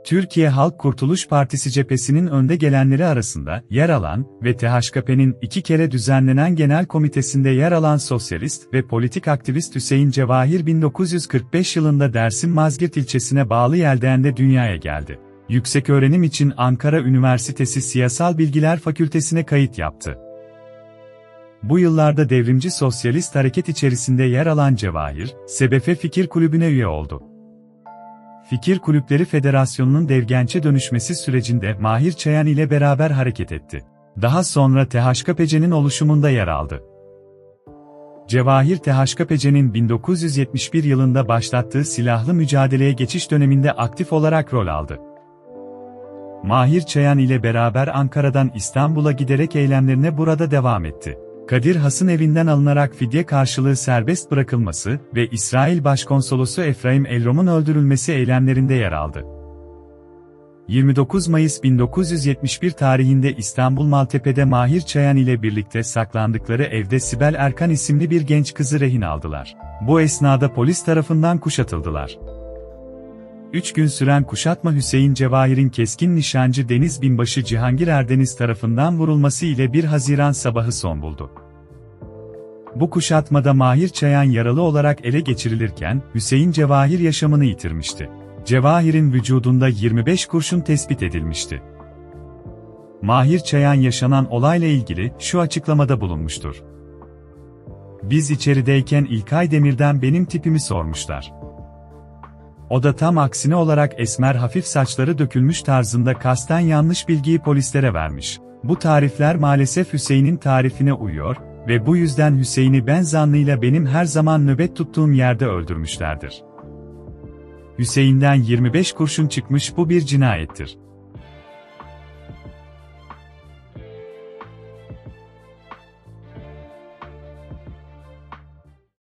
Türkiye Halk Kurtuluş Partisi cephesinin önde gelenleri arasında yer alan ve THKP'nin 2 kere düzenlenen genel komitesinde yer alan sosyalist ve politik aktivist Hüseyin Cevahir 1945 yılında Dersim Mazgirt ilçesine bağlı Yelden'de dünyaya geldi. Yükseköğrenim için Ankara Üniversitesi Siyasal Bilgiler Fakültesine kayıt yaptı. Bu yıllarda devrimci sosyalist hareket içerisinde yer alan Cevahir, SBF Fikir Kulübü'ne üye oldu. Fikir Kulüpleri Federasyonu'nun devgençe dönüşmesi sürecinde Mahir Çayan ile beraber hareket etti. Daha sonra THKPC'nin oluşumunda yer aldı. Cevahir THKPC'nin 1971 yılında başlattığı silahlı mücadeleye geçiş döneminde aktif olarak rol aldı. Mahir Çayan ile beraber Ankara'dan İstanbul'a giderek eylemlerine burada devam etti. Kadir Has'ın evinden alınarak fidye karşılığı serbest bırakılması ve İsrail Başkonsolosu Efraim Elrom'un öldürülmesi eylemlerinde yer aldı. 29 Mayıs 1971 tarihinde İstanbul Maltepe'de Mahir Çayan ile birlikte saklandıkları evde Sibel Erkan isimli bir genç kızı rehin aldılar. Bu esnada polis tarafından kuşatıldılar. 3 gün süren kuşatma Hüseyin Cevahir'in keskin nişancı Deniz Binbaşı Cihangir Erdeniz tarafından vurulması ile 1 Haziran sabahı son buldu. Bu kuşatmada Mahir Çayan yaralı olarak ele geçirilirken, Hüseyin Cevahir yaşamını yitirmişti. Cevahir'in vücudunda 25 kurşun tespit edilmişti. Mahir Çayan yaşanan olayla ilgili şu açıklamada bulunmuştur. Biz içerideyken İlkay Demir'den benim tipimi sormuşlar. O da tam aksine olarak esmer hafif saçları dökülmüş tarzında kasten yanlış bilgiyi polislere vermiş. Bu tarifler maalesef Hüseyin'in tarifine uyuyor ve bu yüzden Hüseyin'i ben zannıyla benim her zaman nöbet tuttuğum yerde öldürmüşlerdir. Hüseyin'den 25 kurşun çıkmış, bu bir cinayettir.